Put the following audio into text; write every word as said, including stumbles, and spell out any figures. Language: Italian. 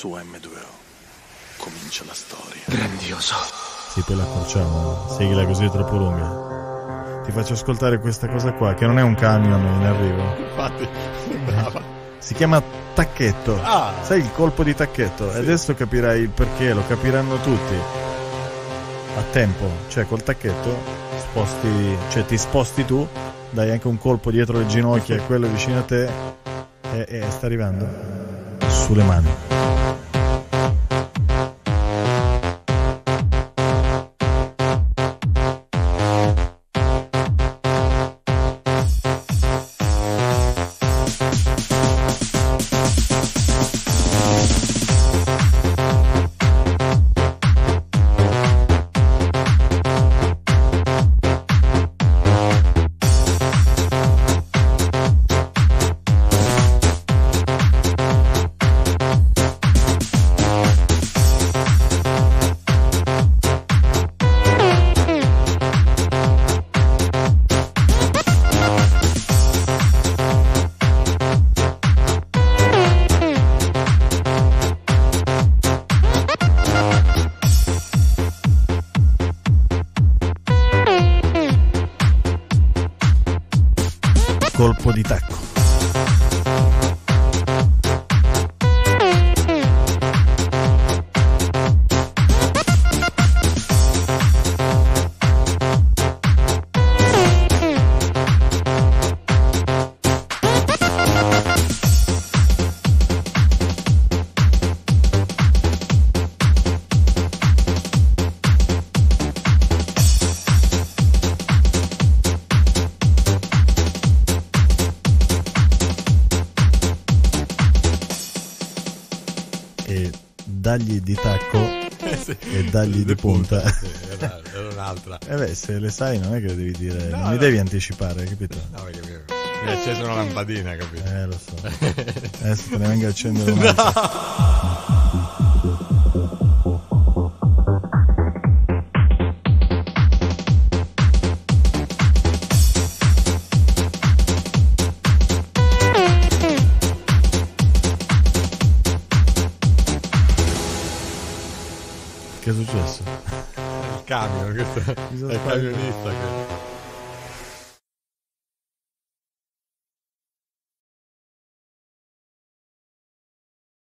Su emme due o comincia la storia. Grandioso. Sì, poi l'accorciamo. Sigla così è troppo lunga. Ti faccio ascoltare questa cosa qua, che non è un camion in arrivo. Infatti, sembrava. Si chiama tacchetto. Ah. Sai il colpo di tacchetto? Sì. E adesso capirai il perché, lo capiranno tutti. A tempo, cioè col tacchetto sposti, cioè ti sposti tu, dai anche un colpo dietro le ginocchia a quello vicino a te e, e sta arrivando sulle mani. Colpo di tacco. Dagli di tacco Eh sì. e dagli di, di punta, punta. Sì, era, era un'altra. Eh beh, se le sai non è che le devi dire, no, non mi no. devi anticipare, capito? No, perché mi, mi è accesa una lampadina, capito? Eh, lo so. Adesso te ne venga a accendere un'altra. No. Che è successo? Il camion, questo è il camionista che...